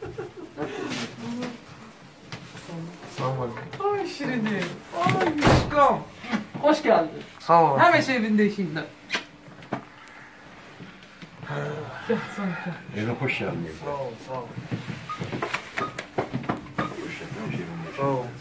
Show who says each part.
Speaker 1: Sağ ol.
Speaker 2: Ay Şirinim. Ay aşkım. Hoş geldin.
Speaker 1: Sağ ol.
Speaker 2: Hemen evinde şimdi. Gel sen gel.
Speaker 3: Eve hoş geldin.
Speaker 1: Sağ ol.
Speaker 3: Hoş geldin.
Speaker 1: Sağ ol.